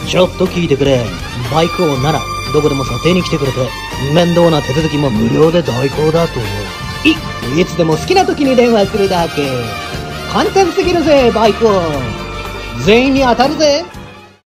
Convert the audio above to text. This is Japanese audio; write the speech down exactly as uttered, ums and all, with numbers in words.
ちょっと聞いてくれ。バイク王ならどこでも査定に来てくれて、面倒な手続きも無料で代行だと。い、いつでも好きな時に電話するだけ。簡単すぎるぜ、バイク王。全員に当たるぜ。